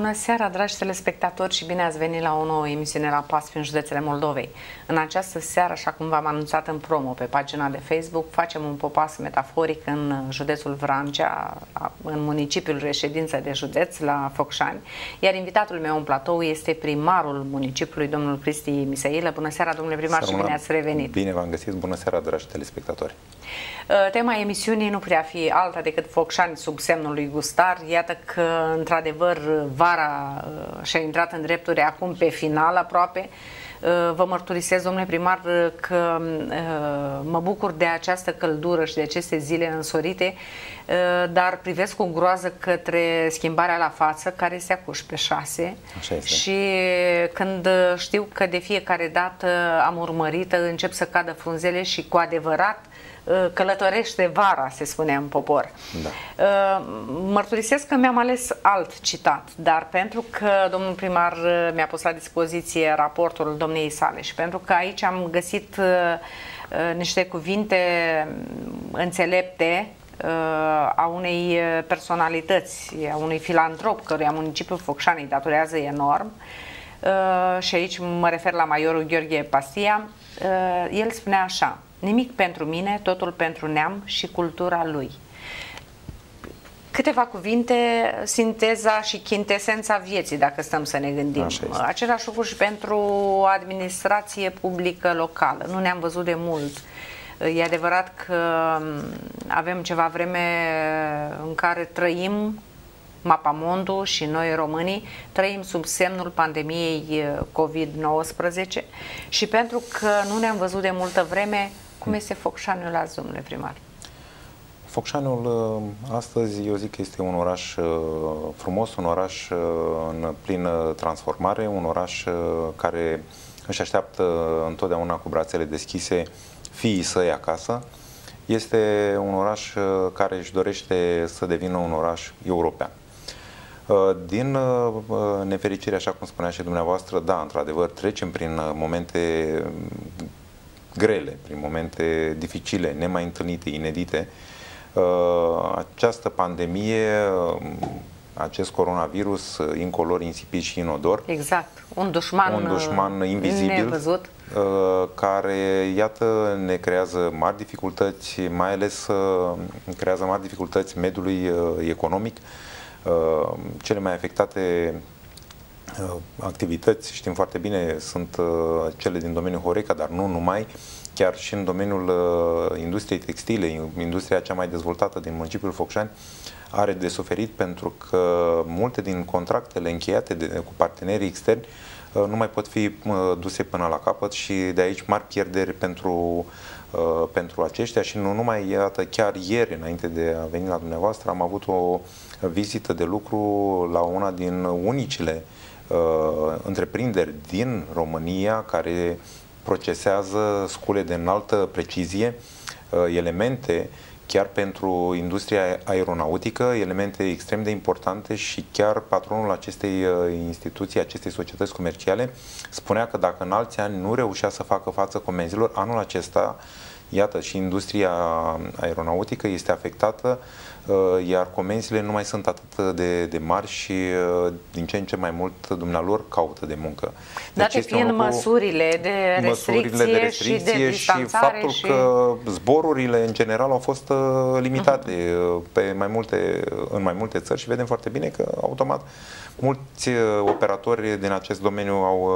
Bună seara, dragi telespectatori, și bine ați venit la o nouă emisiune la Pas prin județele Moldovei. În această seară, așa cum v-am anunțat în promo pe pagina de Facebook, facem un popas metaforic în județul Vrancea, în municipiul reședință de județ, la Focșani. Iar invitatul meu în platou este primarul municipiului, domnul Cristi Miseilă. Bună seara, domnule primar, și bine ați revenit. Bine v-am găsit, bună seara, dragi telespectatori. Tema emisiunii nu prea fi alta decât Focșani sub semnul lui Gustar. Iată că, într-adevăr, vara și-a intrat în drepturi acum pe final aproape. Vă mărturisesc, domnule primar, că mă bucur de această căldură și de aceste zile însorite, dar privesc cu groază către schimbarea la față, care se acuși pe 6. Și când știu că de fiecare dată am urmărit, încep să cadă frunzele și cu adevărat călătorește vara, se spune în popor. Da. Mărturisesc că mi-am ales alt citat, dar pentru că domnul primar mi-a pus la dispoziție raportul domniei sale și pentru că aici am găsit niște cuvinte înțelepte a unei personalități, a unui filantrop căruia municipiul Focșani îi datorează enorm, și aici mă refer la majorul Gheorghe Pastia. El spunea așa: nimic pentru mine, totul pentru neam și cultura lui. Câteva cuvinte, sinteza și chintesența vieții, dacă stăm să ne gândim. Același lucru și pentru administrație publică locală. Nu ne-am văzut de mult. E adevărat că avem ceva vreme în care trăim, Mapamondul și noi românii trăim sub semnul pandemiei COVID-19 și pentru că nu ne-am văzut de multă vreme, cum este Focșaniul azi, domnule primar? Focșaniul astăzi, eu zic că este un oraș frumos, un oraș în plină transformare, un oraș care își așteaptă întotdeauna cu brațele deschise fiii săi acasă. Este un oraș care își dorește să devină un oraș european. Din nefericire, așa cum spunea și dumneavoastră, da, într-adevăr, trecem prin momente grele, prin momente dificile, nemai întâlnite, inedite. Această pandemie, acest coronavirus incolor, insipid și inodor. Exact, un dușman invizibil, nevăzut, care, iată, ne creează mari dificultăți, mai ales creează mari dificultăți mediului economic. Cele mai afectate activități, știm foarte bine, sunt cele din domeniul Horeca, dar nu numai, chiar și în domeniul industriei textile, industria cea mai dezvoltată din municipiul Focșani, are de suferit pentru că multe din contractele încheiate cu partenerii externi nu mai pot fi duse până la capăt și de aici mari pierderi pentru aceștia. Și nu numai, iată, chiar ieri, înainte de a veni la dumneavoastră, am avut o vizită de lucru la una din unicile întreprinderi din România care procesează scule de înaltă precizie, elemente chiar pentru industria aeronautică, elemente extrem de importante, și chiar patronul acestei instituții, acestei societăți comerciale, spunea că dacă în alți ani nu reușea să facă față comenzilor, anul acesta, iată, și industria aeronautică este afectată, iar comenzile nu mai sunt atât de mari și din ce în ce mai mult dumnealor caută de muncă. Date fiind măsurile de restricție și de distanțare și faptul că zborurile în general au fost limitate în mai multe țări și vedem foarte bine că automat mulți operatori din acest domeniu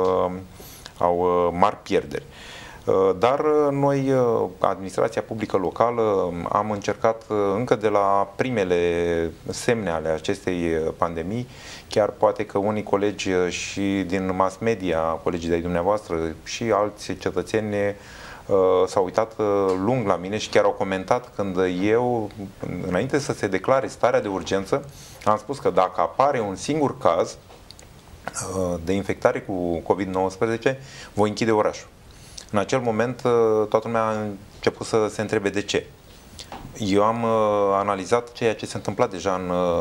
au mari pierderi. Dar noi, administrația publică locală, am încercat încă de la primele semne ale acestei pandemii, chiar poate că unii colegi și din mass media, colegii de-ai dumneavoastră și alți cetățeni s-au uitat lung la mine și chiar au comentat când eu, înainte să se declare starea de urgență, am spus că dacă apare un singur caz de infectare cu COVID-19, voi închide orașul. În acel moment, toată lumea a început să se întrebe de ce. Eu am analizat ceea ce se întâmpla deja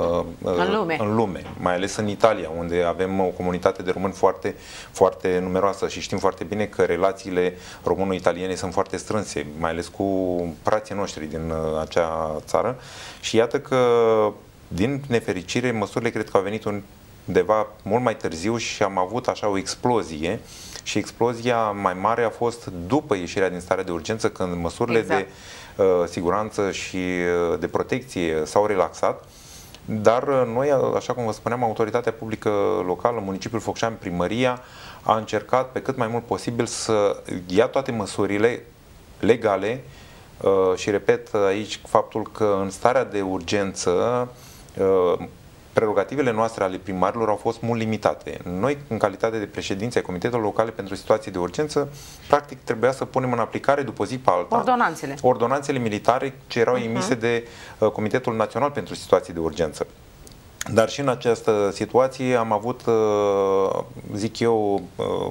în lume, mai ales în Italia, unde avem o comunitate de români foarte, foarte numeroasă și știm foarte bine că relațiile româno-italiene sunt foarte strânse, mai ales cu frații noștri din acea țară. Și iată că, din nefericire, măsurile cred că au venit undeva mult mai târziu și am avut așa o explozie și explozia mai mare a fost după ieșirea din stare de urgență, când măsurile de siguranță și de protecție s-au relaxat. Dar noi, așa cum vă spuneam, autoritatea publică locală, municipiul Focșani, primăria, a încercat pe cât mai mult posibil să ia toate măsurile legale și repet aici faptul că în starea de urgență prerogativele noastre ale primarilor au fost mult limitate. Noi, în calitate de președinți ai Comitetelor Locale pentru Situații de Urgență, practic trebuia să punem în aplicare după zi pe alta ordonanțele militare ce erau emise de Comitetul Național pentru Situații de Urgență. Dar și în această situație am avut, zic eu,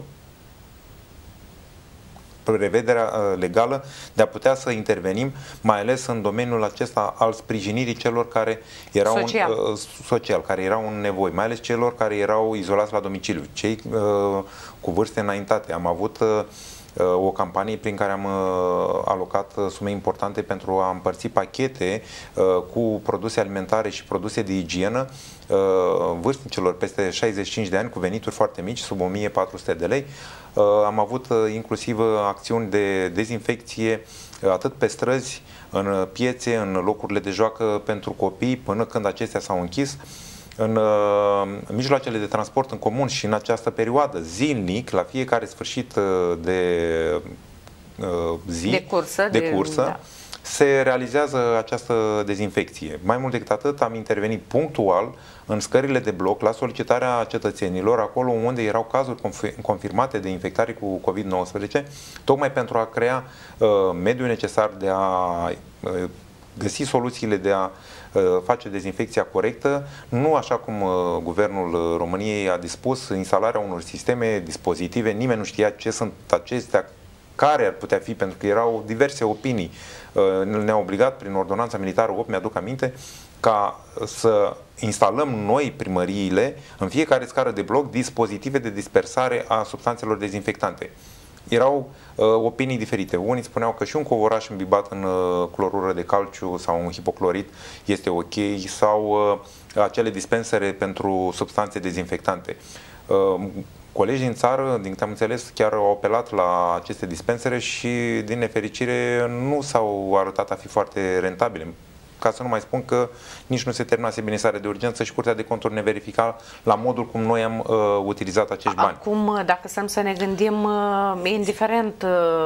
prevederea legală de a putea să intervenim, mai ales în domeniul acesta al sprijinirii celor care erau social, care erau în nevoi, mai ales celor care erau izolați la domiciliu, cei cu vârste înaintate. Am avut o campanie prin care am alocat sume importante pentru a împărți pachete cu produse alimentare și produse de igienă vârstnicilor peste 65 de ani cu venituri foarte mici, sub 1400 de lei. Am avut inclusiv acțiuni de dezinfecție atât pe străzi, în piețe, în locurile de joacă pentru copii, până când acestea s-au închis. În mijloacele de transport în comun și în această perioadă, zilnic, la fiecare sfârșit de zi, de cursă da, se realizează această dezinfecție. Mai mult decât atât, am intervenit punctual în scările de bloc la solicitarea cetățenilor, acolo unde erau cazuri confirmate de infectare cu COVID-19, tocmai pentru a crea mediul necesar de a găsi soluțiile de a face dezinfecția corectă, nu așa cum Guvernul României a dispus instalarea unor sisteme, dispozitive, nimeni nu știa ce sunt acestea, care ar putea fi, pentru că erau diverse opinii. Ne-a obligat prin ordonanța militară 8, mi-aduc aminte, ca să instalăm noi, primăriile, în fiecare scară de bloc, dispozitive de dispersare a substanțelor dezinfectante. Erau opinii diferite. Unii spuneau că și un covoraș îmbibat în clorură de calciu sau un hipoclorit este ok, sau acele dispensere pentru substanțe dezinfectante. Colegii în țară, din câte am înțeles, chiar au apelat la aceste dispensere și, din nefericire, nu s-au arătat a fi foarte rentabile. Ca să nu mai spun că nici nu se terminase bine starea de urgență și Curtea de Conturi ne verifica la modul cum noi am utilizat acești bani. Acum, dacă stăm să ne gândim, indiferent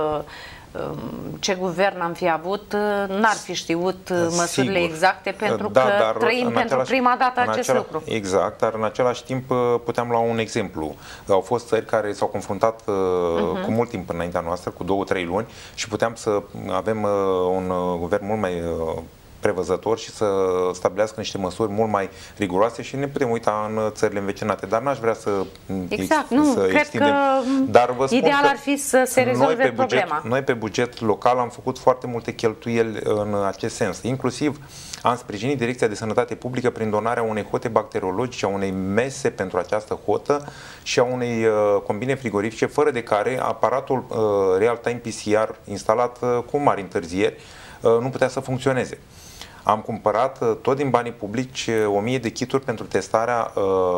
ce guvern am fi avut, n-ar fi știut măsurile exacte, pentru că trăim pentru prima dată acest lucru. Exact, dar în același timp puteam lua un exemplu. Au fost țări care s-au confruntat cu mult timp înaintea noastră, cu 2-3 luni, și puteam să avem un guvern mult mai prevăzător și să stabilească niște măsuri mult mai riguroase și ne putem uita în țările învecinate. Dar n-aș vrea să extindem. Dar vă spun ideal ar fi să se rezolve problema. Noi pe buget local am făcut foarte multe cheltuieli în acest sens. Inclusiv am sprijinit Direcția de Sănătate Publică prin donarea unei hote bacteriologice, a unei mese pentru această hotă și a unei combine frigorifice, fără de care aparatul real-time PCR instalat cu mari întârzieri nu putea să funcționeze. Am cumpărat tot din banii publici 1000 de kituri pentru testarea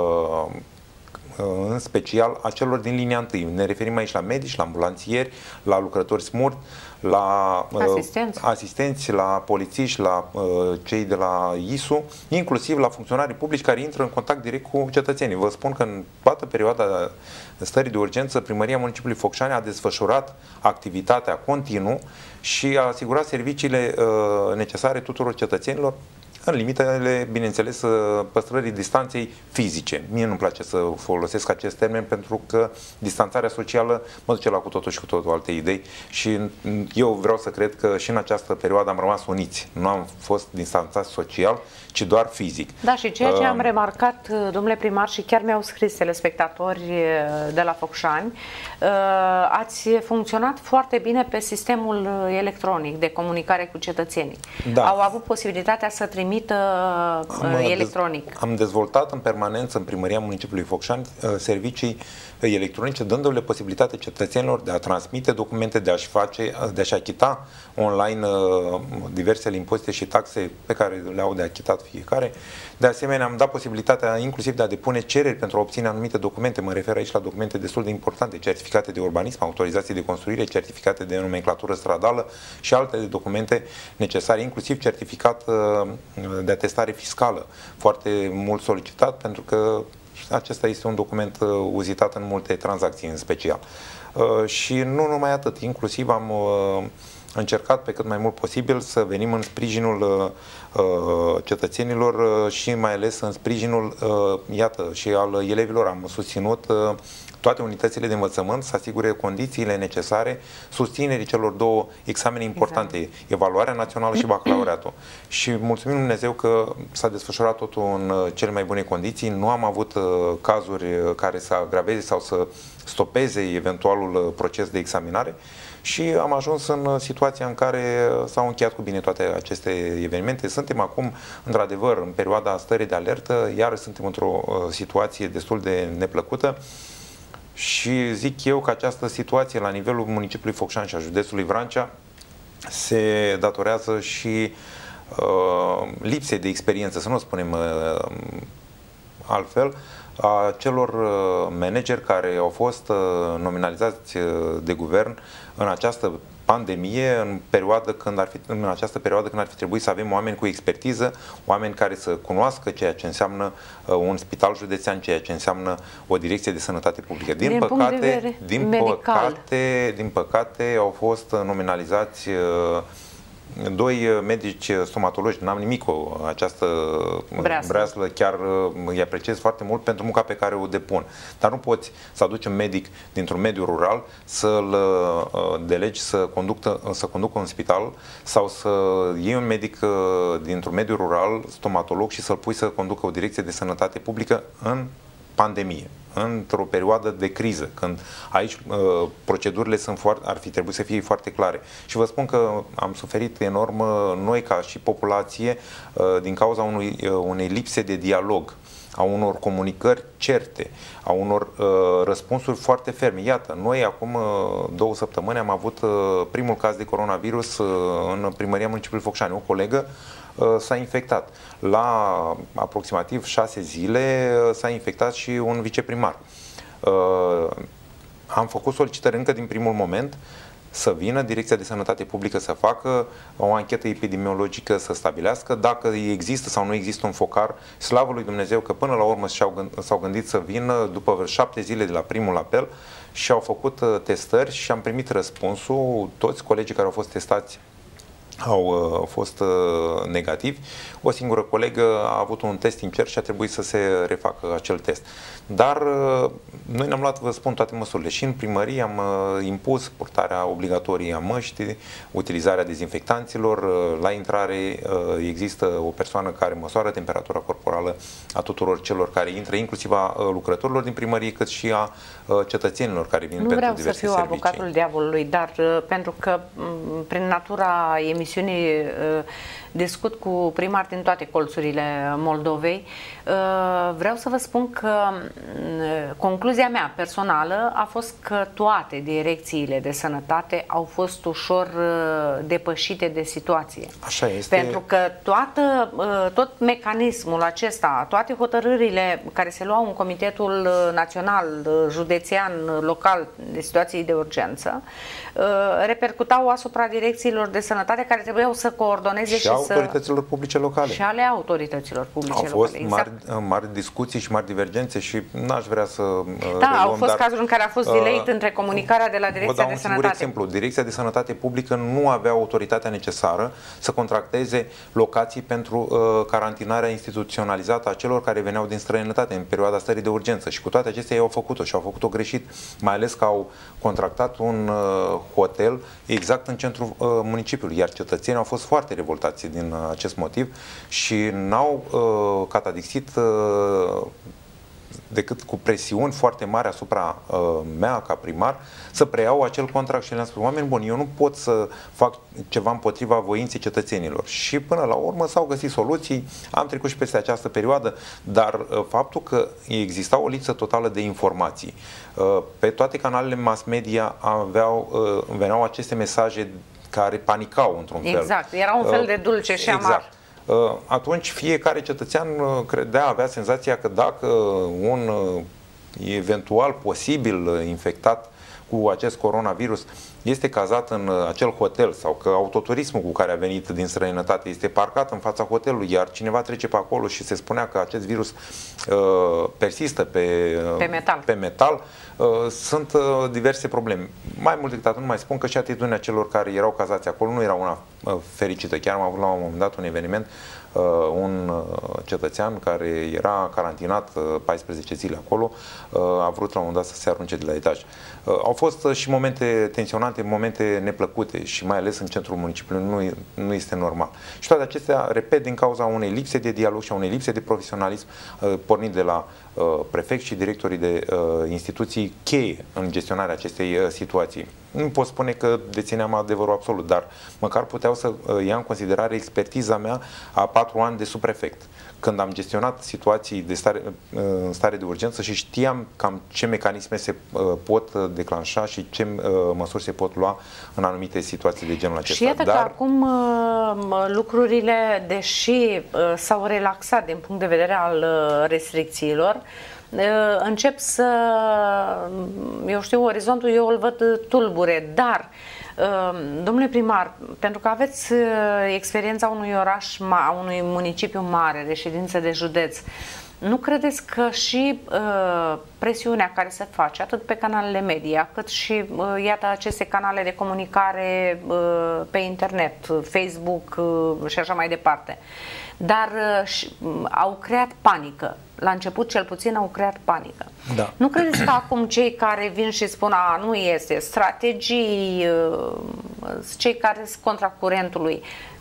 în special a celor din linia întâi. Ne referim aici la medici, la ambulanțieri, la lucrători smurt, la asistenți, la polițiști, la cei de la ISU, inclusiv la funcționarii publici care intră în contact direct cu cetățenii. Vă spun că în toată perioada stării de urgență, Primăria Municipiului Focșani a desfășurat activitatea continuu și a asigurat serviciile necesare tuturor cetățenilor, în limitele, bineînțeles, păstrării distanței fizice. Mie nu-mi place să folosesc acest termen pentru că distanțarea socială mă duce la cu totul și cu totul alte idei și eu vreau să cred că și în această perioadă am rămas uniți. Nu am fost distanțați social, ci doar fizic. Da, și ceea ce am remarcat, domnule primar, și chiar mi-au scris telespectatori de la Focșani, ați funcționat foarte bine pe sistemul electronic de comunicare cu cetățenii. Da. Au avut posibilitatea să trimită trimită electronic. Am dezvoltat în permanență în Primăria Municipiului Focșani servicii electronice, dându-le posibilitatea cetățenilor de a transmite documente, de a-și achita online diversele impozite și taxe pe care le-au de achitat fiecare. De asemenea, am dat posibilitatea inclusiv de a depune cereri pentru a obține anumite documente. Mă refer aici la documente destul de importante, certificate de urbanism, autorizații de construire, certificate de nomenclatură stradală și alte documente necesare, inclusiv certificat de atestare fiscală, foarte mult solicitat, pentru că acesta este un document uzitat în multe tranzacții în special. Și nu numai atât, inclusiv am încercat pe cât mai mult posibil să venim în sprijinul cetățenilor și mai ales în sprijinul, iată, și al elevilor. Am susținut toate unitățile de învățământ să asigure condițiile necesare susținerii celor două examene importante, evaluarea națională și bacalaureatul. Și mulțumim Dumnezeu că s-a desfășurat totul în cele mai bune condiții. Nu am avut cazuri care să agraveze sau să stopeze eventualul proces de examinare și am ajuns în situația în care s-au încheiat cu bine toate aceste evenimente. Suntem acum, într-adevăr, în perioada stării de alertă, iar suntem într-o situație destul de neplăcută. Și zic eu că această situație la nivelul municipiului Focșani și a județului Vrancea se datorează și lipsei de experiență, să nu spunem altfel, a celor manageri care au fost nominalizați de guvern în această pandemie, în această perioadă când ar fi trebuit să avem oameni cu expertiză, oameni care să cunoască ceea ce înseamnă un spital județean, ceea ce înseamnă o direcție de sănătate publică. Din păcate au fost nominalizați doi medici stomatologi. N-am nimic cu această breaslă, chiar îi apreciez foarte mult pentru munca pe care o depun. Dar nu poți să aduci un medic dintr-un mediu rural, să-l delegi să conducă un spital sau să iei un medic dintr-un mediu rural, stomatolog, și să-l pui să conducă o direcție de sănătate publică în pandemie, într-o perioadă de criză, când aici procedurile ar fi trebuit să fie foarte clare. Și vă spun că am suferit enorm noi ca și populație din cauza unei lipse de dialog, a unor comunicări certe, a unor răspunsuri foarte ferme. Iată, noi acum 2 săptămâni am avut primul caz de coronavirus în Primăria Municipiului Focșani. O colegă s-a infectat. La aproximativ 6 zile s-a infectat și un viceprimar. Am făcut solicitări încă din primul moment să vină Direcția de Sănătate Publică să facă o anchetă epidemiologică, să stabilească dacă există sau nu există un focar. Slavă lui Dumnezeu că până la urmă s-au gândit să vină după 7 zile de la primul apel și au făcut testări și am primit răspunsul. Toți colegii care au fost testați au fost negativi. O singură colegă a avut un test incer și a trebuit să se refacă acel test. Dar noi ne-am luat, vă spun, toate măsurile. Și în primărie am impus purtarea obligatorie a măștii, utilizarea dezinfectanților. La intrare există o persoană care măsoară temperatura corporală a tuturor celor care intră, inclusiv a lucrătorilor din primărie, cât și a cetățenilor care vin pentru diverse servicii. Nu vreau să fiu avocatul diavolului, dar pentru că prin natura emisiunii discut cu primari din toate colțurile Moldovei, vreau să vă spun că concluzia mea personală a fost că toate direcțiile de sănătate au fost ușor depășite de situație. Așa este. Pentru că tot mecanismul acesta, toate hotărârile care se luau în Comitetul Național, Județean, Local de situații de urgență, repercutau asupra direcțiilor de sănătate care trebuiau să coordoneze și autorităților publice locale. Și ale autorităților publice locale. Au fost mari discuții și mari divergențe și n-aș vrea să au fost cazuri în care a fost delayed între comunicarea de la Direcția de Sănătate. Vă dau un singur exemplu. Direcția de Sănătate Publică nu avea autoritatea necesară să contracteze locații pentru carantinarea instituționalizată a celor care veneau din străinătate în perioada stării de urgență. Și cu toate acestea ei au făcut-o și au făcut-o greșit, mai ales că au contractat un hotel exact în centrul municipiului, iar cetățenii au fost foarte revoltați din acest motiv și n-au catadixit decât cu presiuni foarte mari asupra mea ca primar să preiau acel contract și le-am spus, oameni buni, eu nu pot să fac ceva împotriva voinței cetățenilor. Și până la urmă s-au găsit soluții, am trecut și peste această perioadă, dar faptul că exista o lipsă totală de informații. Pe toate canalele mass media veneau aceste mesaje care panicau într-un fel. Exact, era un fel de dulce și amar. Exact. Atunci fiecare cetățean avea senzația că dacă un eventual posibil infectat cu acest coronavirus este cazat în acel hotel sau că autoturismul cu care a venit din străinătate este parcat în fața hotelului, iar cineva trece pe acolo și se spunea că acest virus persistă pe metal, sunt diverse probleme. Mai mult decât atât, nu mai spun că și atitudinea celor care erau cazați acolo nu era una fericită. Chiar am avut la un moment dat un eveniment, un cetățean care era carantinat 14 zile acolo, a vrut la un moment dat să se arunce de la etaj. Au fost și momente tensionante, momente neplăcute și mai ales în centrul municipiului nu este normal. Și toate acestea, repet, din cauza unei lipse de dialog și a unei lipse de profesionalism, pornind de la prefecți și directorii de instituții cheie în gestionarea acestei situații. Nu pot spune că dețineam adevărul absolut, dar măcar puteau să ia în considerare expertiza mea a 4 ani de subprefect, când am gestionat situații în stare de urgență și știam cam ce mecanisme se pot declanșa și ce măsuri se pot lua în anumite situații de genul acesta. Și iată că acum lucrurile, deși s-au relaxat din punct de vedere al restricțiilor, încep să, eu știu, orizontul eu îl văd tulbure, dar domnule primar, pentru că aveți experiența unui oraș, a unui municipiu mare, reședință de județ, nu credeți că și presiunea care se face atât pe canalele media, cât și iată aceste canale de comunicare pe internet, Facebook și așa mai departe, dar au creat panică. La început, cel puțin, au creat panică. Da. Nu credeți că acum cei care vin și spun nu este, strategii, cei care sunt contra curentului,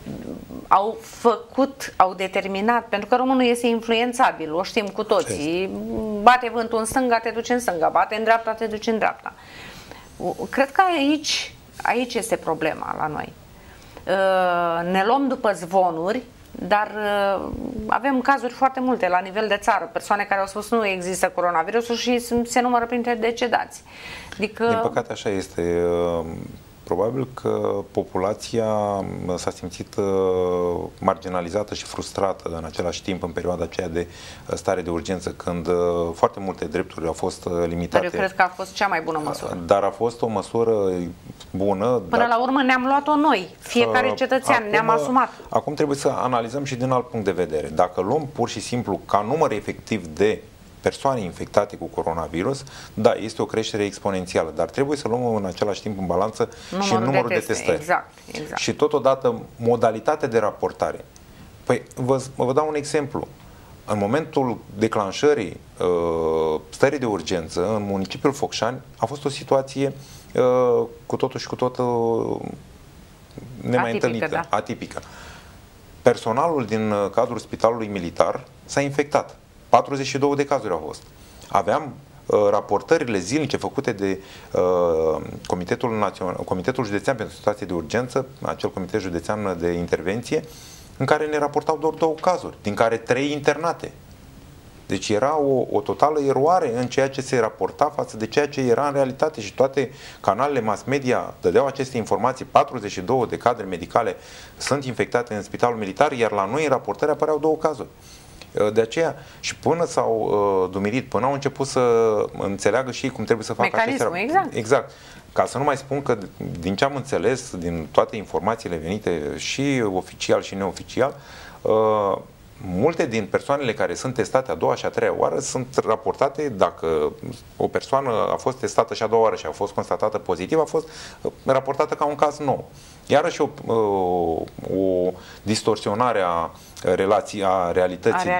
au determinat, pentru că românul este influențabil, o știm cu toții, bate vântul în stânga, te duci în stânga, bate în dreapta, te duci în dreapta. Cred că aici este problema la noi. Ne luăm după zvonuri, dar avem cazuri foarte multe la nivel de țară, persoane care au spus nu există coronavirusul și se numără printre decedați. Adică... Din păcate așa este. Probabil că populația s-a simțit marginalizată și frustrată în același timp în perioada aceea de stare de urgență, când foarte multe drepturi au fost limitate. Dar eu cred că a fost cea mai bună măsură. Dar a fost o măsură bună. Până la urmă ne-am luat-o noi, fiecare cetățean, ne-am asumat. Acum trebuie să analizăm și din alt punct de vedere. Dacă luăm pur și simplu ca număr efectiv de persoane infectate cu coronavirus, da, este o creștere exponențială, dar trebuie să luăm în același timp în balanță și numărul de testări. Exact. Și totodată modalitatea de raportare. Păi, vă dau un exemplu. În momentul declanșării stării de urgență în municipiul Focșani a fost o situație cu totul și cu totul nemai întâlnită, da. atipică. Personalul din cadrul Spitalului Militar s-a infectat. 42 de cazuri au fost. Aveam raportările zilnice făcute de Comitetul Județean pentru Situații de Urgență, acel Comitet Județean de Intervenție, în care ne raportau doar 2 cazuri, din care 3 internate. Deci era o totală eroare în ceea ce se raporta față de ceea ce era în realitate și toate canalele mass media dădeau aceste informații. 42 de cadre medicale sunt infectate în Spitalul Militar, iar la noi în raportări apăreau 2 cazuri. De aceea, și până s-au dumirit, până au început să înțeleagă și cum trebuie să facă acestea. Exact. Ca să nu mai spun că, din ce am înțeles, din toate informațiile venite și oficial și neoficial, multe din persoanele care sunt testate a doua și a treia oară sunt raportate, dacă o persoană a fost testată și a doua oară și a fost constatată pozitiv, a fost raportată ca un caz nou. Iarăși o distorsionare a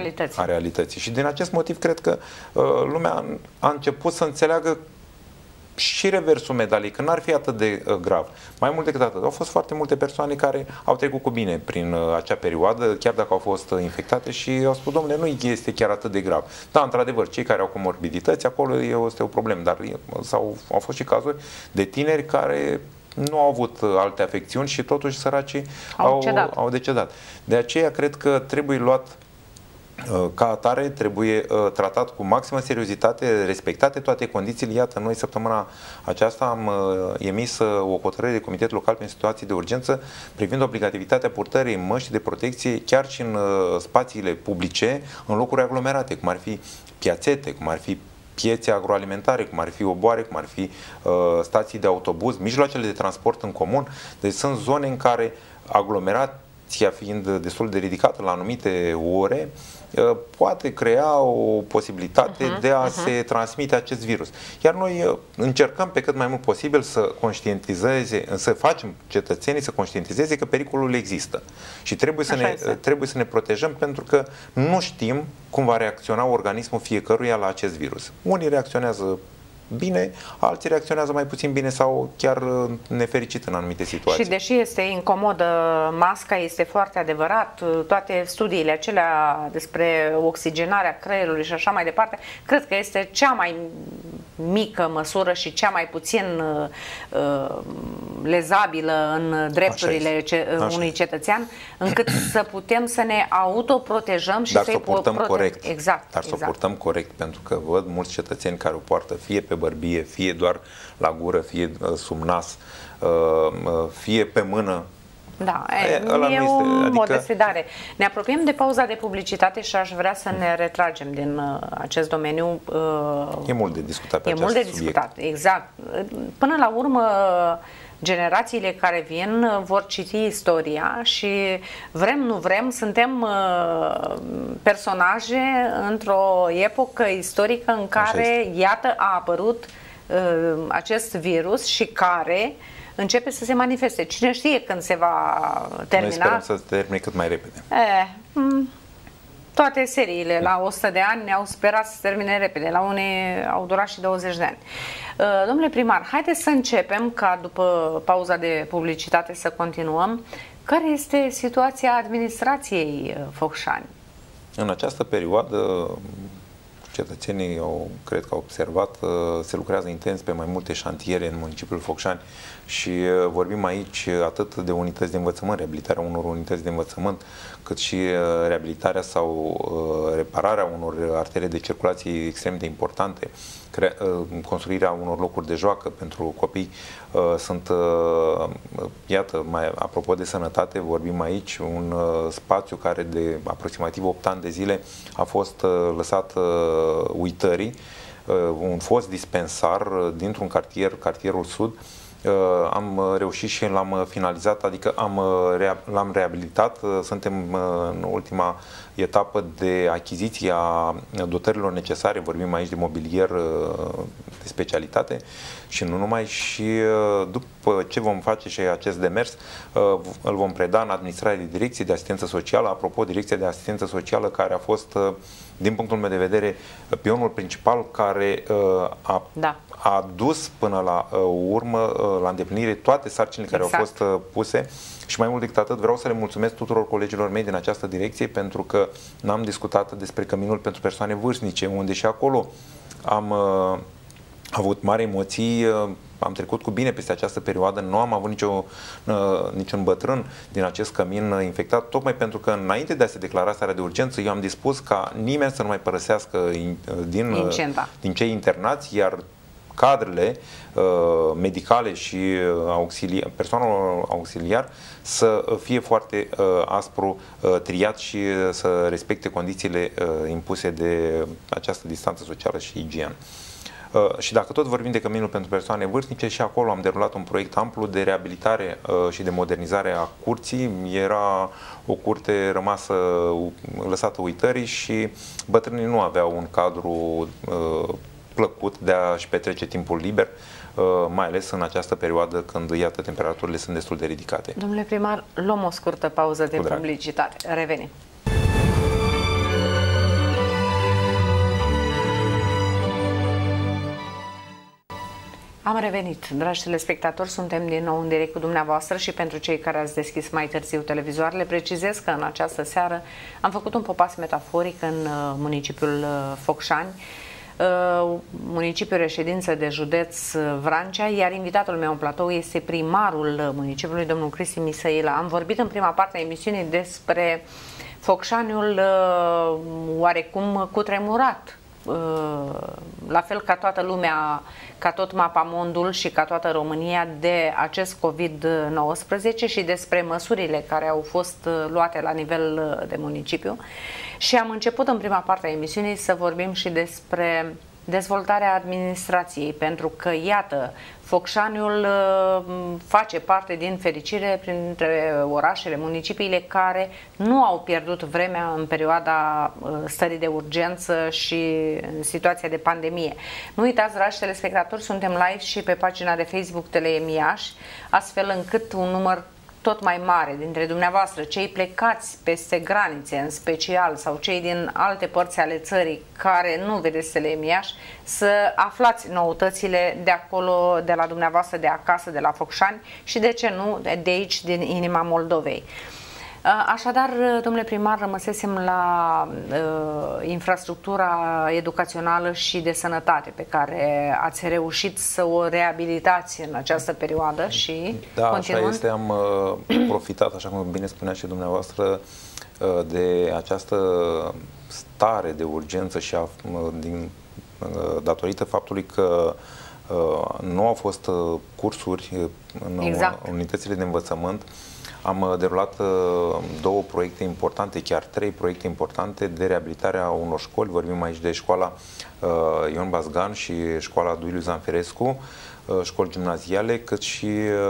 realității. Și din acest motiv cred că lumea a început să înțeleagă și reversul medaliei, că n-ar fi atât de grav. Mai mult decât atât, au fost foarte multe persoane care au trecut cu bine prin acea perioadă, chiar dacă au fost infectate și au spus, domnule, nu este chiar atât de grav. Da, într-adevăr, cei care au comorbidități, acolo este o problemă, dar au fost și cazuri de tineri care nu au avut alte afecțiuni și totuși săracii au decedat. De aceea cred că trebuie luat ca atare, trebuie tratat cu maximă seriozitate, respectate toate condițiile. Iată, noi săptămâna aceasta am emis o hotărâre de comitet local pentru situații de urgență privind obligativitatea purtării măști de protecție chiar și în spațiile publice, în locuri aglomerate, cum ar fi piațete, cum ar fi piețe agroalimentare, cum ar fi oboare, cum ar fi stații de autobuz, mijloacele de transport în comun. Deci sunt zone în care aglomerația fiind destul de ridicată la anumite ore, poate crea o posibilitate de a se transmite acest virus. Iar noi încercăm pe cât mai mult posibil să conștientizeze, să facem cetățenii să conștientizeze că pericolul există. Și trebuie să ne protejăm, pentru că nu știm cum va reacționa organismul fiecăruia la acest virus. Unii reacționează bine, alții reacționează mai puțin bine sau chiar nefericit în anumite situații. Și deși este incomodă masca, este foarte adevărat, toate studiile acelea despre oxigenarea creierului și așa mai departe, cred că este cea mai mică măsură și cea mai puțin lezabilă în drepturile unui cetățean, încât să putem să ne autoprotejăm și să-i purtăm corect. Exact. Dar să o purtăm corect, pentru că văd mulți cetățeni care o poartă fie pe bărbie, fie doar la gură, fie sub nas, fie pe mână. Da, e un mod de sedare. Ne apropiem de pauza de publicitate și aș vrea să ne retragem din acest domeniu. E mult de discutat pe acest subiect. E mult de discutat, exact. Până la urmă, generațiile care vin vor citi istoria și vrem, nu vrem, suntem personaje într-o epocă istorică în care, iată, a apărut acest virus și care începe să se manifeste. Cine știe când se va termina? Noi sperăm să se termine cât mai repede. Toate seriile la 100 de ani ne-au sperat să se termine repede, la unii au durat și 20 de ani. Domnule primar, haideți să începem, ca după pauza de publicitate să continuăm. Care este situația administrației Focșani? În această perioadă, cetățenii cred că au observat, se lucrează intens pe mai multe șantiere în municipiul Focșani și vorbim aici atât de unități de învățământ, reabilitarea unor unități de învățământ, cât și reabilitarea sau repararea unor artere de circulație extrem de importante, construirea unor locuri de joacă pentru copii. Iată, apropo de sănătate, vorbim aici un spațiu care de aproximativ 8 ani de zile a fost lăsat uitării, un fost dispensar dintr-un cartier, cartierul Sud. Am reușit și l-am finalizat, adică l-am reabilitat. Suntem în ultima etapă de achiziție a dotărilor necesare, vorbim aici de mobilier de specialitate și nu numai, și după ce vom face și acest demers, îl vom preda în administrarea de direcție de asistență socială. Apropo, direcția de asistență socială care a fost, din punctul meu de vedere, pionul principal care a dus până la urmă la îndeplinire toate sarcinile care au fost puse. Și mai mult decât atât, vreau să le mulțumesc tuturor colegilor mei din această direcție, pentru că n-am discutat despre căminul pentru persoane vârstnice, unde și acolo am avut mari emoții, am trecut cu bine peste această perioadă, nu am avut niciun bătrân din acest cămin infectat, tocmai pentru că înainte de a se declara starea de urgență, eu am dispus ca nimeni să nu mai părăsească din cei internați, iar cadrele medicale și personalul auxiliar să fie foarte aspru triat și să respecte condițiile impuse de această distanță socială și igienă. Și dacă tot vorbim de căminul pentru persoane vârstnice, și acolo am derulat un proiect amplu de reabilitare și de modernizare a curții. Era o curte rămasă, lăsată uitării și bătrânii nu aveau un cadru plăcut de a-și petrece timpul liber, mai ales în această perioadă când, iată, temperaturile sunt destul de ridicate. Domnule primar, luăm o scurtă pauză de publicitate. Revenim. Am revenit, dragi telespectatori, suntem din nou în direct cu dumneavoastră și pentru cei care ați deschis mai târziu televizoarele, precizez că în această seară am făcut un popas metaforic în municipiul Focșani, municipiul reședință de județ Vrancea, iar invitatul meu în platou este primarul municipiului, domnul Cristi Misaila. Am vorbit în prima parte a emisiunii despre Focșaniul oarecum cutremurat, la fel ca toată lumea, ca tot mapamondul și ca toată România, de acest COVID-19 și despre măsurile care au fost luate la nivel de municipiu. Și am început în prima parte a emisiunii să vorbim și despre dezvoltarea administrației, pentru că, iată, Focșaniul face parte, din fericire, printre orașele, municipiile care nu au pierdut vremea în perioada stării de urgență și în situația de pandemie. Nu uitați, dragi telespectatori, suntem live și pe pagina de Facebook Tele-M Iași, astfel încât un număr tot mai mare dintre dumneavoastră, cei plecați peste granițe în special sau cei din alte părți ale țării care nu vedeți Tele-M Iași, să aflați noutățile de acolo, de la dumneavoastră, de acasă, de la Focșani și, de ce nu, de aici, din inima Moldovei. Așadar, domnule primar, rămăsesem la infrastructura educațională și de sănătate pe care ați reușit să o reabilitați în această perioadă și continuând. Așa este, am profitat, așa cum bine spunea și dumneavoastră, de această stare de urgență și datorită faptului că nu au fost cursuri în unitățile de învățământ. Am derulat două proiecte importante, chiar 3 proiecte importante de reabilitare a unor școli. Vorbim aici de școala Ion Bazgan și școala Duiliu Zanferescu, școli gimnaziale, cât și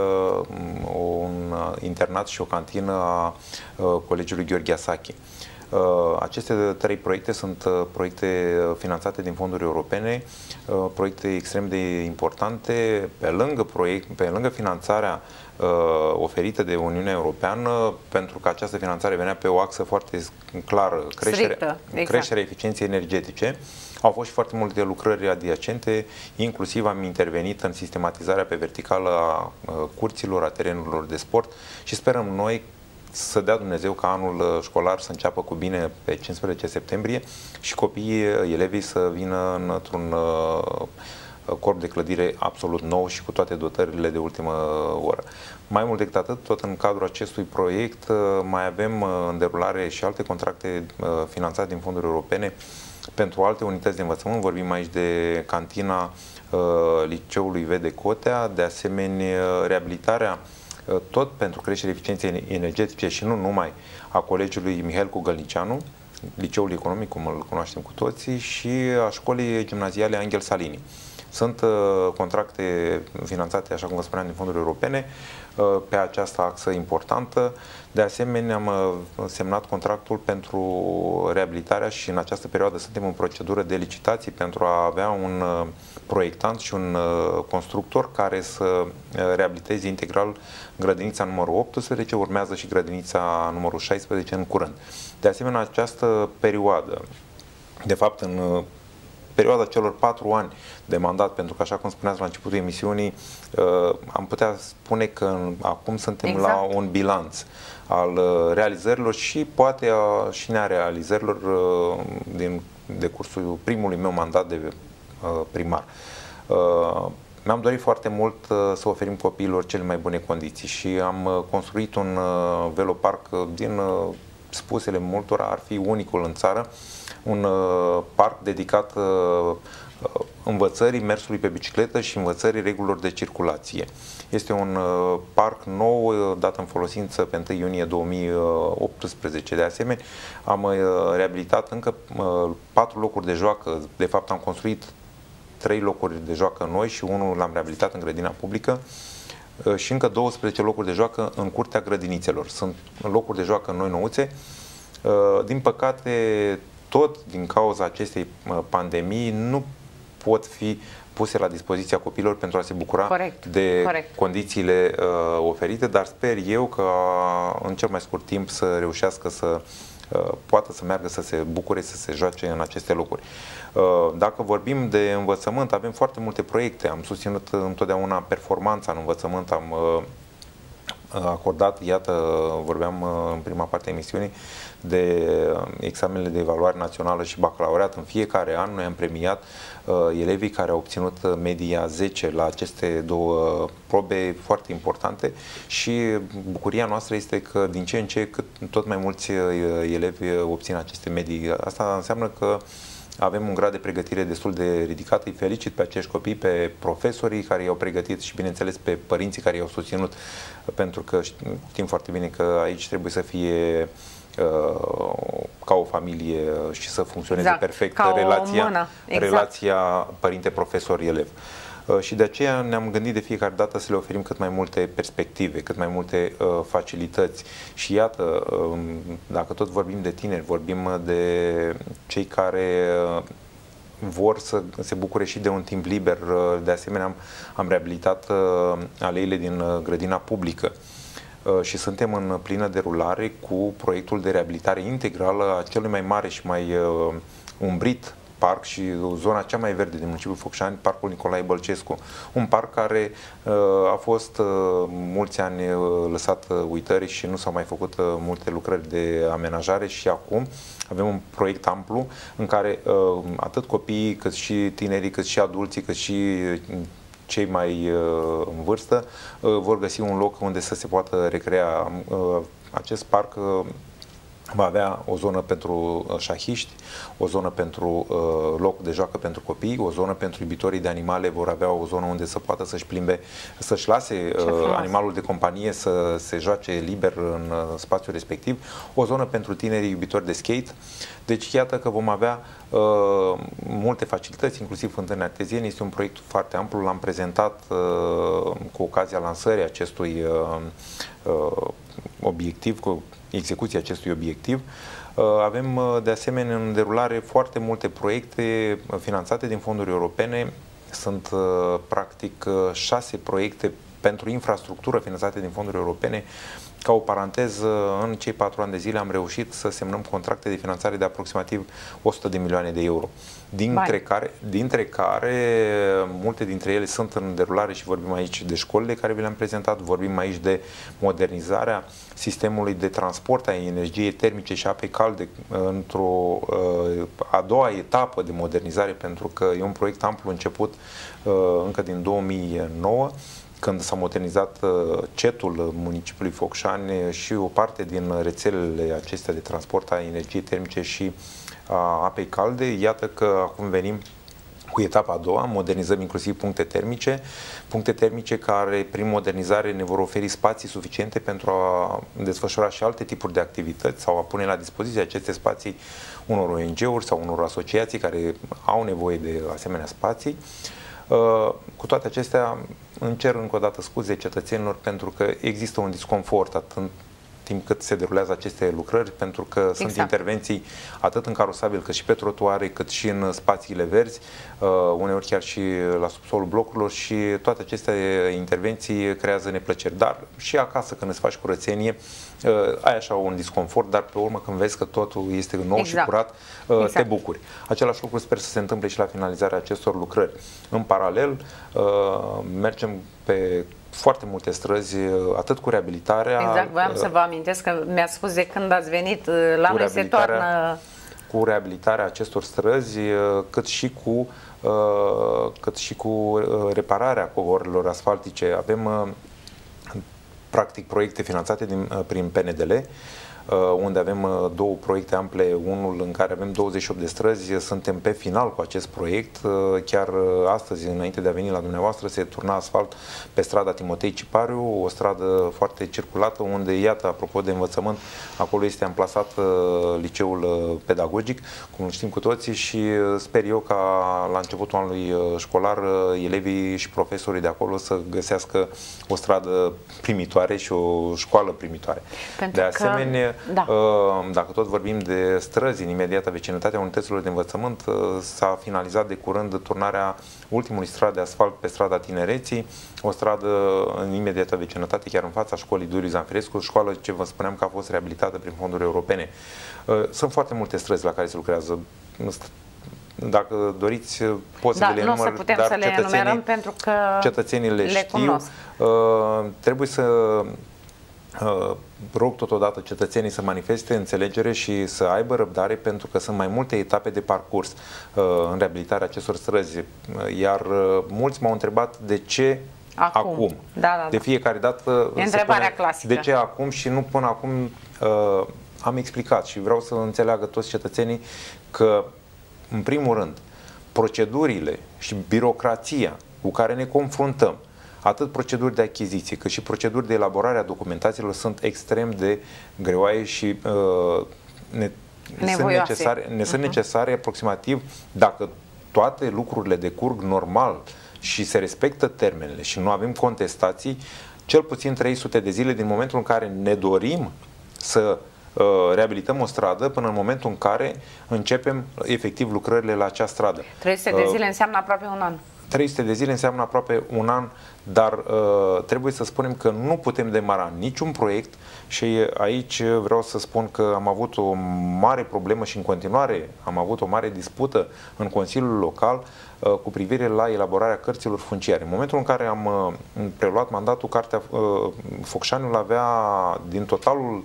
un internat și o cantină a Colegiului Gheorghe Asachi. Aceste 3 proiecte sunt proiecte finanțate din fonduri europene, proiecte extrem de importante, pe lângă finanțarea oferită de Uniunea Europeană, pentru că această finanțare venea pe o axă foarte clară, creșterea eficienței energetice. Au fost și foarte multe lucrări adiacente, inclusiv am intervenit în sistematizarea pe verticală a curților, a terenurilor de sport și sperăm noi să dea Dumnezeu ca anul școlar să înceapă cu bine pe 15 septembrie și copiii, elevii să vină într-un corp de clădire absolut nou și cu toate dotările de ultimă oră. Mai mult decât atât, tot în cadrul acestui proiect mai avem în derulare și alte contracte finanțate din fonduri europene pentru alte unități de învățământ. Vorbim aici de cantina Liceului Vede Cotea, de asemenea reabilitarea tot pentru creșterea eficienței energetice și nu numai a Colegiului Mihail Cugălnicianu, Liceul Economic, cum îl cunoaștem cu toții, și a școlii gimnaziale Angel Salini. Sunt contracte finanțate, așa cum vă spuneam, din fonduri europene pe această axă importantă. De asemenea, am semnat contractul pentru reabilitarea și în această perioadă suntem în procedură de licitații pentru a avea un proiectant și un constructor care să reabiliteze integral grădinița numărul 18, urmează și grădinița numărul 16 în curând. De asemenea, această perioadă, de fapt în perioada celor 4 ani de mandat, pentru că, așa cum spuneați la începutul emisiunii, am putea spune că acum suntem la un bilanț al realizărilor și poate și nerealizărilor din decursul primului meu mandat de primar. Mi-am dorit foarte mult să oferim copiilor cele mai bune condiții și am construit un veloparc din spusele multora, ar fi unicul în țară, un parc dedicat învățării mersului pe bicicletă și învățării regulilor de circulație. Este un parc nou, dat în folosință pe 1 iunie 2018. De asemenea, am reabilitat încă 4 locuri de joacă. De fapt, am construit 3 locuri de joacă noi și unul l-am reabilitat în grădina publică și încă 12 locuri de joacă în curtea grădinițelor. Sunt locuri de joacă noi nouțe. Din păcate, tot din cauza acestei pandemii, nu pot fi puse la dispoziția copiilor pentru a se bucura de condițiile oferite, dar sper eu că în cel mai scurt timp să reușească să poată să meargă, să se bucure, să se joace în aceste locuri. Dacă vorbim de învățământ, avem foarte multe proiecte. Am susținut întotdeauna performanța în învățământ, am acordat, iată, vorbeam în prima parte a emisiunii, de examenele de evaluare națională și bacalaureat. În fiecare an noi am premiat elevii care au obținut media 10 la aceste două probe foarte importante și bucuria noastră este că din ce în ce tot mai mulți elevi obțin aceste medii. Asta înseamnă că avem un grad de pregătire destul de ridicat. Îi felicit pe acești copii, pe profesorii care i-au pregătit și, bineînțeles, pe părinții care i-au susținut, pentru că știm foarte bine că aici trebuie să fie ca o familie și să funcționeze perfect relația părinte-profesor-elev. Și de aceea ne-am gândit de fiecare dată să le oferim cât mai multe perspective, cât mai multe facilități. Și iată, dacă tot vorbim de tineri, vorbim de cei care vor să se bucure și de un timp liber. De asemenea, am reabilitat aleile din grădina publică și suntem în plină derulare cu proiectul de reabilitare integrală a celui mai mare și mai umbrit parc și zona cea mai verde din municipiul Focșani, Parcul Nicolae Bălcescu. Un parc care a fost mulți ani lăsat uitării și nu s-au mai făcut multe lucrări de amenajare și acum avem un proiect amplu în care atât copiii, cât și tinerii, cât și adulții, cât și cei mai în vârstă vor găsi un loc unde să se poată recrea. Acest parc va avea o zonă pentru șahiști, o zonă pentru loc de joacă pentru copii, o zonă pentru iubitorii de animale, vor avea o zonă unde să poată să-și plimbe, să-și lase animalul de companie să se joace liber în spațiul respectiv, o zonă pentru tinerii iubitori de skate. Deci iată că vom avea multe facilități, inclusiv fântâni arteziene. Este un proiect foarte amplu, l-am prezentat cu ocazia lansării acestui obiectiv, cu execuția acestui obiectiv. Avem de asemenea în derulare foarte multe proiecte finanțate din fonduri europene. Sunt practic 6 proiecte pentru infrastructură finanțate din fonduri europene. Ca o paranteză, în cei 4 ani de zile am reușit să semnăm contracte de finanțare de aproximativ 100 de milioane de euro, dintre care multe dintre ele sunt în derulare și vorbim aici de școlile care vi le-am prezentat, vorbim aici de modernizarea sistemului de transport a energiei termice și apei calde într-o a doua etapă de modernizare, pentru că e un proiect amplu început încă din 2009, când s-a modernizat cetul municipiului Focșani și o parte din rețelele acestea de transport a energiei termice și a apei calde. Iată că acum venim cu etapa a doua, modernizăm inclusiv puncte termice care prin modernizare ne vor oferi spații suficiente pentru a desfășura și alte tipuri de activități sau a pune la dispoziție aceste spații unor ONG-uri sau unor asociații care au nevoie de asemenea spații. Cu toate acestea, îmi cer încă o dată scuze cetățenilor pentru că există un disconfort atât timp cât se derulează aceste lucrări, pentru că sunt intervenții atât în carosabil, cât și pe trotuare, cât și în spațiile verzi, uneori chiar și la subsolul blocurilor, și toate aceste intervenții creează neplăceri. Dar și acasă, când îți faci curățenie, ai așa un disconfort, dar pe urmă când vezi că totul este nou și curat, te bucuri. Același lucru sper să se întâmple și la finalizarea acestor lucrări. În paralel, mergem pe foarte multe străzi, atât cu reabilitarea... Exact, voiam să vă amintesc că mi-ați spus de când ați venit, la noi se toarnă... Cu reabilitarea acestor străzi, cât și cu repararea covoarelor asfaltice. Avem practic proiecte finanțate prin PNDL, unde avem două proiecte ample, unul în care avem 28 de străzi, suntem pe final cu acest proiect. Chiar astăzi, înainte de a veni la dumneavoastră, se turna asfalt pe strada Timotei Cipariu, o stradă foarte circulată, unde, iată, apropo de învățământ, acolo este amplasat liceul pedagogic, cum știm cu toții, și sper eu ca la începutul anului școlar elevii și profesorii de acolo să găsească o stradă primitoare și o școală primitoare. De asemenea, Da. Dacă tot vorbim de străzi în imediata vecinătatea unităților de învățământ, s-a finalizat de curând turnarea ultimului strat de asfalt pe strada Tinereții, o stradă în imediata vecinătate, chiar în fața școlii Duriu Zanfirescu, școală ce vă spuneam că a fost reabilitată prin fonduri europene. Sunt foarte multe străzi la care se lucrează. Dacă doriți, pot să le enumăr, nu o să putem să le enumerăm pentru că cetățenii le știu. Cunosc. Trebuie să rog totodată cetățenii să manifeste înțelegere și să aibă răbdare, pentru că sunt mai multe etape de parcurs în reabilitarea acestor străzi. Iar mulți m-au întrebat de ce acum. De fiecare dată e întrebarea clasică. De ce acum și nu până acum. Am explicat și vreau să înțeleagă toți cetățenii că, în primul rând, procedurile și birocrația cu care ne confruntăm, atât proceduri de achiziție, cât și proceduri de elaborare a documentațiilor, sunt extrem de greoaie și sunt necesare aproximativ, dacă toate lucrurile decurg normal și se respectă termenele și nu avem contestații, cel puțin 300 de zile din momentul în care ne dorim să reabilităm o stradă până în momentul în care începem efectiv lucrările la acea stradă. 300 de zile înseamnă aproape un an. 300 de zile înseamnă aproape un an, dar trebuie să spunem că nu putem demara niciun proiect și aici vreau să spun că am avut o mare problemă și în continuare am avut o mare dispută în Consiliul Local cu privire la elaborarea cărților funciare. În momentul în care am preluat mandatul, cartea Focșaniul avea din totalul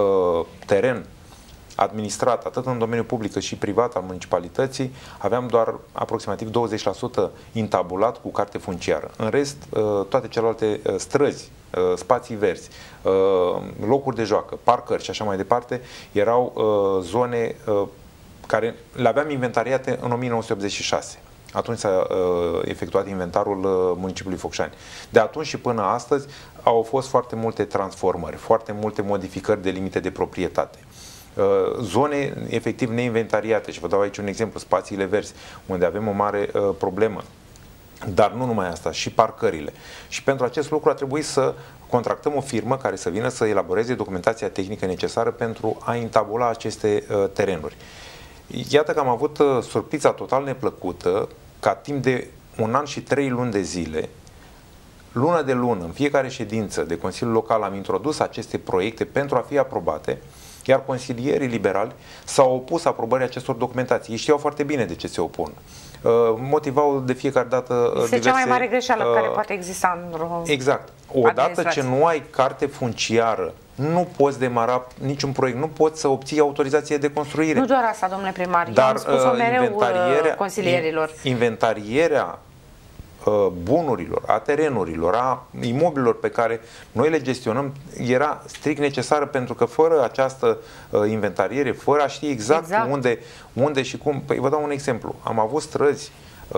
teren administrat, atât în domeniul public cât și privat al municipalității, aveam doar aproximativ 20% intabulat cu carte funciară. În rest, toate celelalte străzi, spații verzi, locuri de joacă, parcări și așa mai departe, erau zone care le aveam inventariate în 1986. Atunci s-a efectuat inventarul municipiului Focșani. De atunci și până astăzi au fost foarte multe transformări, foarte multe modificări de limite de proprietate. Zone efectiv neinventariate și vă dau aici un exemplu, spațiile verzi, unde avem o mare problemă. Dar nu numai asta, și parcările. Și pentru acest lucru a trebuit să contractăm o firmă care să vină să elaboreze documentația tehnică necesară pentru a intabula aceste terenuri. Iată că am avut surpriza total neplăcută ca timp de 1 an și 3 luni de zile, lună de lună, în fiecare ședință de Consiliul Local am introdus aceste proiecte pentru a fi aprobate, iar consilierii liberali s-au opus aprobării acestor documentații. Ei știau foarte bine de ce se opun. Motivau de fiecare dată este cea mai mare greșeală care poate exista în exact. Odată ce nu ai carte funciară, nu poți demara niciun proiect, nu poți să obții autorizație de construire. Nu doar asta, domnule primar, eu am spus-o mereu consilierilor. Inventarierea bunurilor, a terenurilor, a imobililor pe care noi le gestionăm era strict necesară, pentru că fără această inventariere, fără a ști exact. Unde și cum, păi vă dau un exemplu. Am avut străzi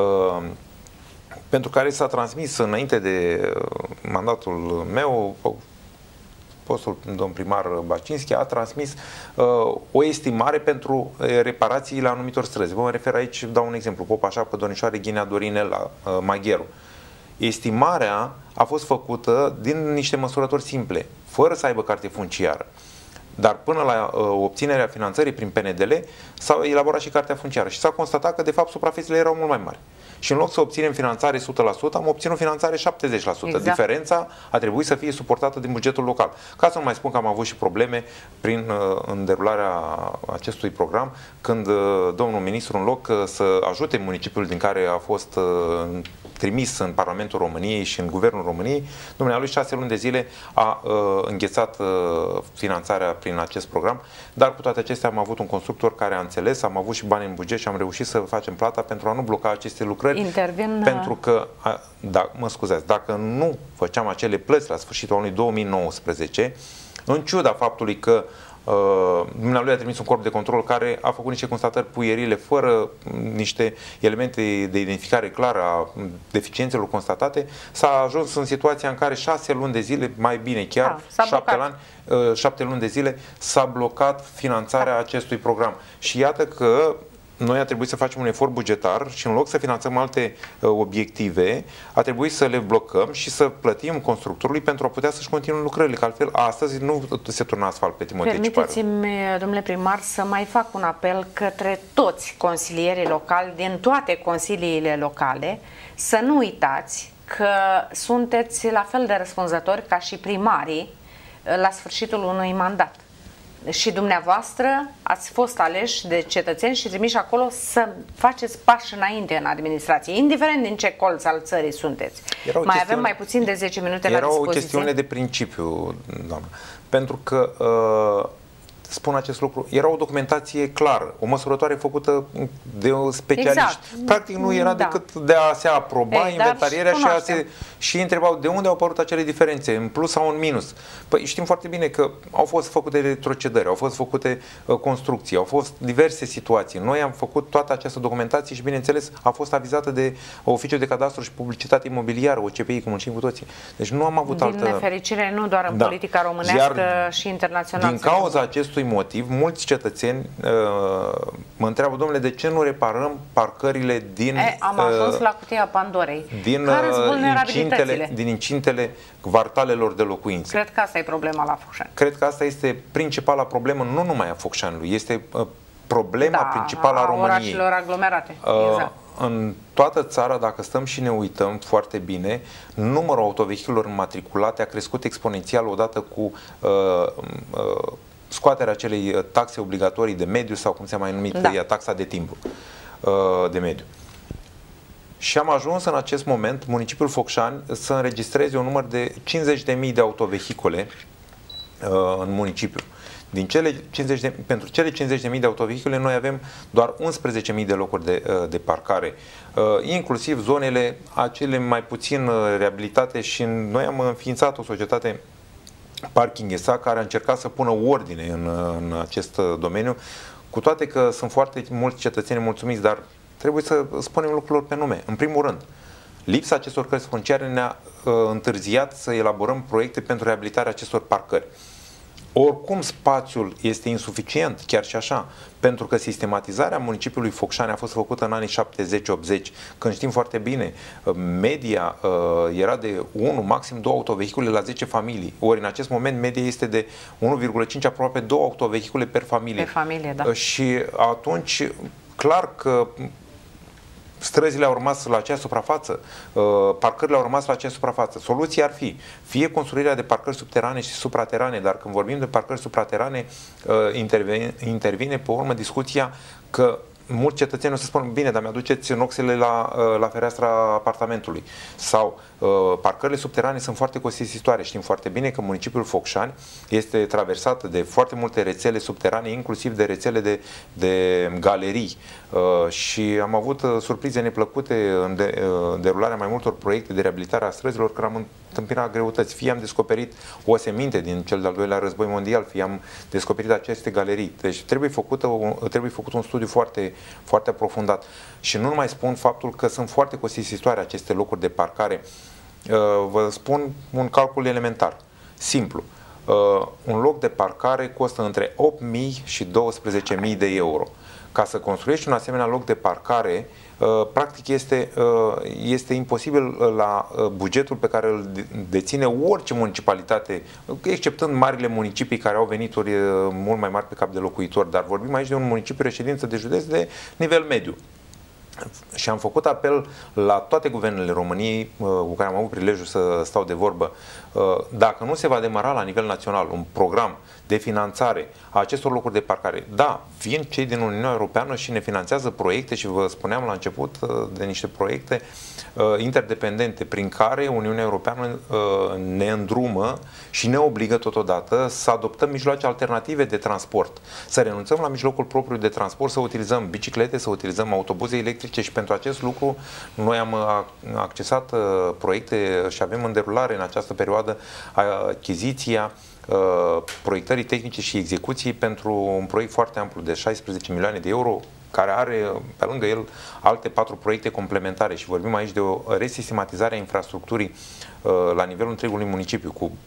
pentru care s-a transmis înainte de mandatul meu, fostul domn primar Bacinski a transmis o estimare pentru reparațiile anumitor străzi. Vă mă refer aici, dau un exemplu, Popa Șapcă, Domnișoare Ghinea Dorinela, Magheru. Estimarea a fost făcută din niște măsurători simple, fără să aibă carte funciară. Dar până la obținerea finanțării prin PNDL s-a elaborat și cartea funciară și s-a constatat că de fapt suprafețele erau mult mai mari. Și în loc să obținem finanțare 100%, am obținut finanțare 70%. Exact. Diferența a trebuit să fie suportată din bugetul local. Ca să nu mai spun că am avut și probleme în derularea acestui program, când domnul ministru, în loc să ajute municipiul din care a fost trimis în Parlamentul României și în Guvernul României, dumnealui 6 luni de zile a înghețat finanțarea prin acest program, dar cu toate acestea am avut un constructor care a înțeles, am avut și bani în buget și am reușit să facem plata pentru a nu bloca aceste lucrări. Pentru că, mă scuzați, dacă nu făceam acele plăți la sfârșitul anului 2019, în ciuda faptului că dumnealui a trimis un corp de control care a făcut niște constatări puierile, fără niște elemente de identificare clară a deficiențelor constatate, s-a ajuns în situația în care 6 luni de zile, mai bine chiar 7 luni de zile, s-a blocat finanțarea acestui program. Și iată că noi a trebuit să facem un efort bugetar și în loc să finanțăm alte obiective, a trebuit să le blocăm și să plătim constructorului pentru a putea să-și continue lucrările, că altfel astăzi nu se turna asfalt pe Timotei Ciparu. Permiteți-mi, domnule primar, să mai fac un apel către toți consilierii locali din toate consiliile locale să nu uitați că sunteți la fel de răspunzători ca și primarii la sfârșitul unui mandat. Și dumneavoastră ați fost aleși de cetățeni și trimiși acolo să faceți pași înainte în administrație, indiferent din ce colț al țării sunteți. Avem mai puțin de 10 minute la dispoziție. Era o chestiune de principiu, doamnă, pentru că spun acest lucru, era o documentație clară, o măsurătoare făcută de specialiști. Exact. Practic nu era decât de a se aproba inventarierea și întrebau de unde au apărut acele diferențe, în plus sau în minus. Păi știm foarte bine că au fost făcute retrocedări, au fost făcute construcții, au fost diverse situații. Noi am făcut toată această documentație și, bineînțeles, a fost avizată de Oficiul de Cadastru și Publicitate Imobiliară, OCPI, cum îl știm cu toții. Deci nu am avut altă... Din nefericire, nu doar în politica românească și internațională. Din cauza acestui motiv, mulți cetățeni mă întreabă, domnule, de ce nu reparăm parcările din... Am ajuns la cutia Pandorei. Din incintele kvartalelor de locuințe. Cred că asta e problema la Focșani. Cred că asta este principala problemă, nu numai a Focșanului, este problema principală a României. Orașelor aglomerate. Exact. În toată țara, dacă stăm și ne uităm foarte bine, numărul autovehiculelor înmatriculate a crescut exponențial odată cu scoaterea acelei taxe obligatorii de mediu sau cum se mai numit ea, taxa de timbru de mediu. Și am ajuns în acest moment, municipiul Focșani, să înregistreze un număr de 50.000 de autovehicule în municipiu. Din pentru cele 50.000 de autovehicule noi avem doar 11.000 de locuri de parcare, inclusiv zonele acele mai puțin reabilitate, și noi am înființat o societate Parking SA care a încercat să pună ordine în acest domeniu, cu toate că sunt foarte mulți cetățeni mulțumiți, dar trebuie să spunem lucrurilor pe nume. În primul rând, lipsa acestor cărți funciare ne-a întârziat să elaborăm proiecte pentru reabilitarea acestor parcări. Oricum spațiul este insuficient, chiar și așa, pentru că sistematizarea municipiului Focșani a fost făcută în anii 70-80, când știm foarte bine, media era de 1, maxim 2 autovehicule la 10 familii. Ori în acest moment media este de 1,5, aproape 2 autovehicule per familie. Per familie, da. Și atunci, clar că străzile au rămas la acea suprafață, parcările au rămas la acea suprafață. Soluția ar fi fie construirea de parcări subterane și supraterane, dar când vorbim de parcări supraterane, intervine pe urmă discuția că mulți cetățeni o să spun, bine, dar mi-aduceți noxele la fereastra apartamentului. Sau parcările subterane sunt foarte costisitoare. Știm foarte bine că municipiul Focșani este traversat de foarte multe rețele subterane, inclusiv de rețele de galerii. Și am avut surprize neplăcute în derularea mai multor proiecte de reabilitare a străzilor, când am întâmpinat greutăți. Fie am descoperit o seminte din cel de-al doilea război mondial, fie am descoperit aceste galerii. Deci trebuie făcut un studiu foarte, foarte aprofundat. Și nu mai spun faptul că sunt foarte costisitoare aceste locuri de parcare. Vă spun un calcul elementar, simplu. Un loc de parcare costă între 8.000 și 12.000 de euro. Ca să construiești un asemenea loc de parcare, practic este imposibil la bugetul pe care îl deține orice municipalitate, exceptând marile municipii care au venituri mult mai mari pe cap de locuitor, dar vorbim aici de un municipiu reședință de județ de nivel mediu. Și am făcut apel la toate guvernele României cu care am avut prilejul să stau de vorbă. Dacă nu se va demara la nivel național un program de finanțare a acestor locuri de parcare, da, vin cei din Uniunea Europeană și ne finanțează proiecte, și vă spuneam la început de niște proiecte interdependente prin care Uniunea Europeană ne îndrumă și ne obligă totodată să adoptăm mijloace alternative de transport, să renunțăm la mijlocul propriu de transport, să utilizăm biciclete, să utilizăm autobuze electrice, și pentru acest lucru noi am accesat proiecte și avem în derulare în această perioadă achiziția proiectării tehnice și execuții pentru un proiect foarte amplu de 16 milioane de euro, care are pe lângă el alte 4 proiecte complementare, și vorbim aici de o resistematizare a infrastructurii la nivelul întregului municipiu, cu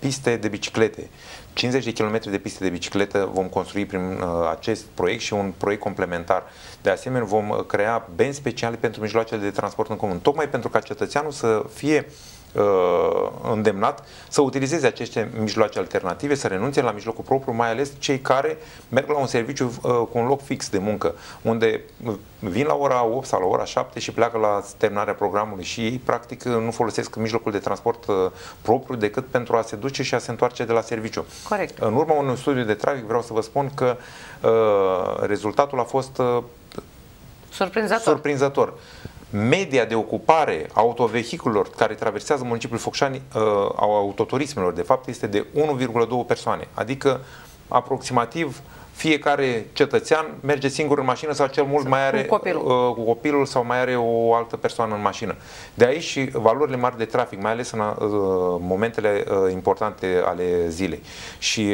piste de biciclete. 50 de kilometri de piste de bicicletă vom construi prin acest proiect și un proiect complementar. De asemenea, vom crea benzi speciale pentru mijloacele de transport în comun, tocmai pentru ca cetățeanul să fie îndemnat să utilizeze aceste mijloace alternative, să renunțe la mijlocul propriu, mai ales cei care merg la un serviciu cu un loc fix de muncă, unde vin la ora 8 sau la ora 7 și pleacă la terminarea programului și ei practic nu folosesc mijlocul de transport propriu decât pentru a se duce și a se întoarce de la serviciu. Corect. În urma unui studiu de trafic vreau să vă spun că rezultatul a fost surprinzător. Media de ocupare a autovehiculelor care traversează municipiul Focșani, a autoturismelor, de fapt, este de 1,2 persoane. Adică, aproximativ, fiecare cetățean merge singur în mașină sau cel mult mai are cu copilul sau mai are o altă persoană în mașină. De aici și valorile mari de trafic, mai ales în momentele importante ale zilei. Și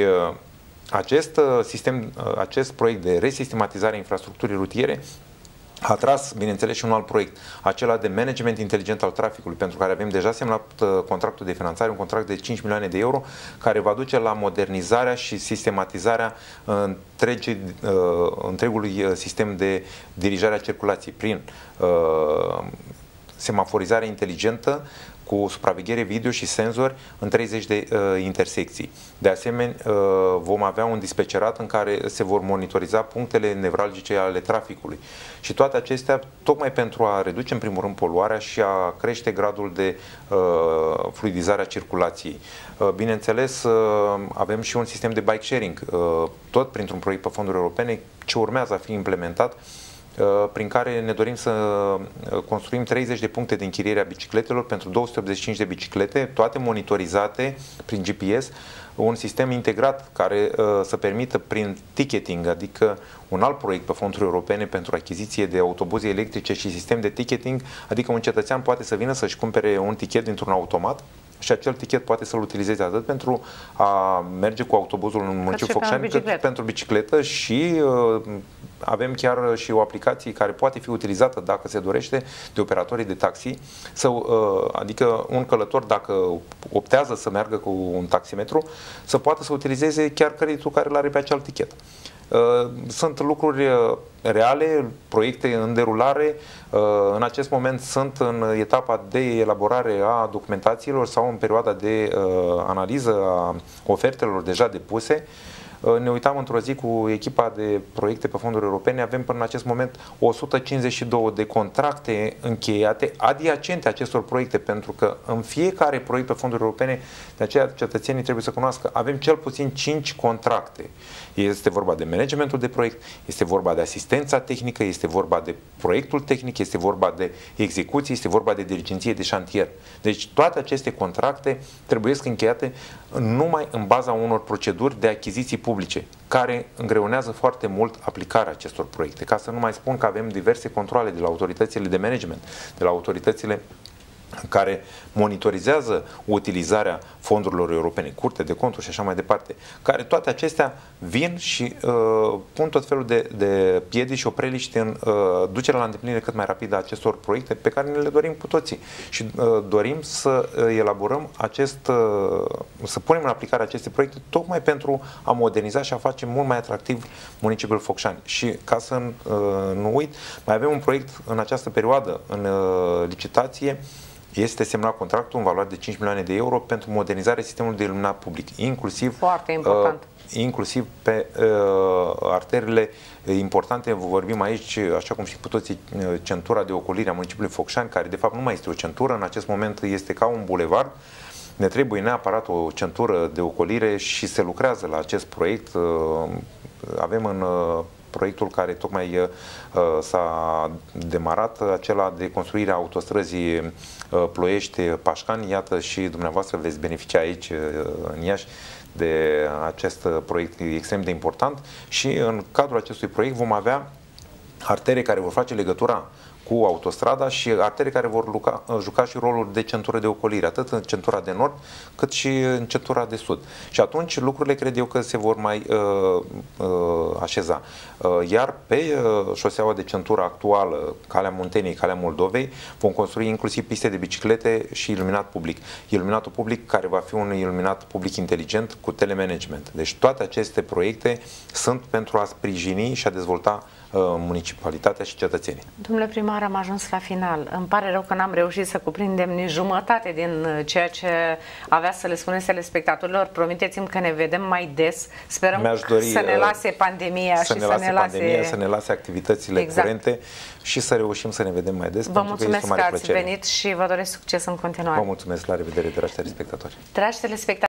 acest proiect de resistematizare a infrastructurii rutiere a tras, bineînțeles, și un alt proiect, acela de management inteligent al traficului, pentru care avem deja semnat contractul de finanțare, un contract de 5 milioane de euro, care va duce la modernizarea și sistematizarea întregului sistem de dirijare a circulației prin semaforizare inteligentă, cu supraveghere video și senzori în 30 de intersecții. De asemenea, vom avea un dispecerat în care se vor monitoriza punctele nevralgice ale traficului. Și toate acestea, tocmai pentru a reduce, în primul rând, poluarea și a crește gradul de fluidizare a circulației. Bineînțeles, avem și un sistem de bike sharing, tot printr-un proiect pe fonduri europene, ce urmează a fi implementat, prin care ne dorim să construim 30 de puncte de închiriere a bicicletelor pentru 285 de biciclete, toate monitorizate prin GPS, un sistem integrat care să permită prin ticketing, adică un alt proiect pe fonduri europene pentru achiziție de autobuze electrice și sistem de ticketing, adică un cetățean poate să vină să-și cumpere un tichet dintr-un automat și acel tichet poate să-l utilizeze atât pentru a merge cu autobuzul în municipiul Focșani, cât pentru bicicletă și avem chiar și o aplicație care poate fi utilizată, dacă se dorește, de operatorii de taxi, adică un călător, dacă optează să meargă cu un taximetru, să poată să utilizeze chiar creditul care îl are pe acel tichet. Sunt lucruri reale, proiecte în derulare, în acest moment sunt în etapa de elaborare a documentațiilor sau în perioada de analiză a ofertelor deja depuse. Ne uitam într-o zi cu echipa de proiecte pe fonduri europene, avem până în acest moment 152 de contracte încheiate adiacente acestor proiecte, pentru că în fiecare proiect pe fonduri europene, de aceea cetățenii trebuie să cunoască, avem cel puțin 5 contracte. Este vorba de managementul de proiect, este vorba de asistența tehnică, este vorba de proiectul tehnic, este vorba de execuție, este vorba de dirigenție de șantier. Deci toate aceste contracte trebuie să încheiate numai în baza unor proceduri de achiziții publice, care îngreunează foarte mult aplicarea acestor proiecte. Ca să nu mai spun că avem diverse controale de la autoritățile de management, de la autoritățile care monitorizează utilizarea fondurilor europene, Curte de Conturi și așa mai departe, care toate acestea vin și pun tot felul de piedici și opreliști în ducerea la îndeplinire cât mai rapidă a acestor proiecte pe care ne le dorim cu toții. Și dorim să elaborăm să punem în aplicare aceste proiecte tocmai pentru a moderniza și a face mult mai atractiv municipiul Focșani. Și ca să nu uit, mai avem un proiect în această perioadă în licitație. Este semnat contractul în valoare de 5 milioane de euro pentru modernizarea sistemului de iluminat public, inclusiv pe arterele importante. Vorbim aici, așa cum știți cu toții, centura de ocolire a municipiului Focșani, care de fapt nu mai este o centură, în acest moment este ca un bulevard. Ne trebuie neapărat o centură de ocolire și se lucrează la acest proiect. Avem în proiectul care tocmai s-a demarat, acela de construirea autostrăzii Ploiești-Pașcani. Iată, și dumneavoastră veți beneficia aici în Iași de acest proiect extrem de important și în cadrul acestui proiect vom avea artere care vor face legătura cu autostrada și artere care vor juca și rolul de centură de ocolire, atât în centura de nord, cât și în centura de sud. Și atunci lucrurile cred eu că se vor mai așeza. Iar pe șoseaua de centură actuală, Calea Munteniei, Calea Moldovei, vom construi inclusiv piste de biciclete și iluminat public. Iluminatul public care va fi un iluminat public inteligent cu telemanagement. Deci toate aceste proiecte sunt pentru a sprijini și a dezvolta municipalitatea și cetățenii. Domnule primar, am ajuns la final. Îmi pare rău că n-am reușit să cuprindem nici jumătate din ceea ce avea să le spuneți telespectatorilor. Promiteți-mi că ne vedem mai des. Sperăm să ne lase pandemia și să ne lase activitățile curente și să reușim să ne vedem mai des. Vă mulțumesc că ați venit și vă doresc succes în continuare. Vă mulțumesc, la revedere, dragi telespectatori. Dragi telespectatori.